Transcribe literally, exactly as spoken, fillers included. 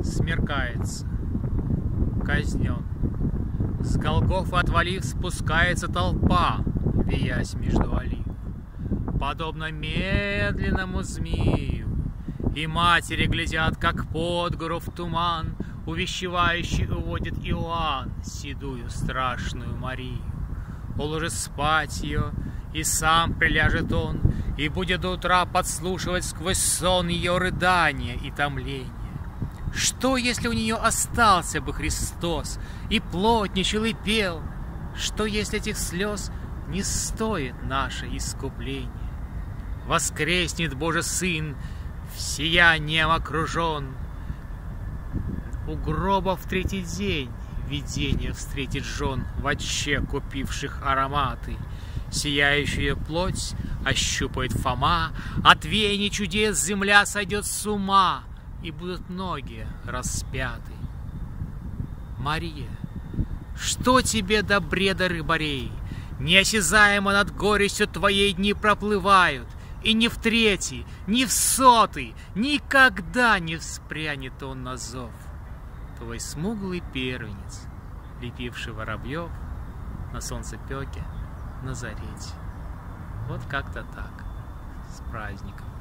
Смеркается, казнен. С Голгофы отвалив, спускается толпа, виясь между олив, подобно медленному змею. И матери глядят, как под гору в туман увещевающий уводит Иоанн седую страшную Марию. Уложит спать ее, и сам приляжет он, и будет до утра подслушивать сквозь сон ее рыдания и томления. Что, если у нее остался бы Христос, и плотничал, и пел? Что, если этих слез не стоит наше искупление? Воскреснет Божий Сын, в сиянием окружен. У гроба в третий день видение встретит жен, вотче купивших ароматы. Сияющая плоть ощупает Фома, от веяний чудес земля сойдет с ума, и будут ноги распяты. Мария, что тебе до бреда рыбарей? Неосязаемо над горестью твоей дни проплывают, и ни в третий, ни в сотый никогда не вспрянет он на зов. Твой смуглый первенец, лепивший воробьев на солнцепеке на Зарете. Вот как-то так. С праздником.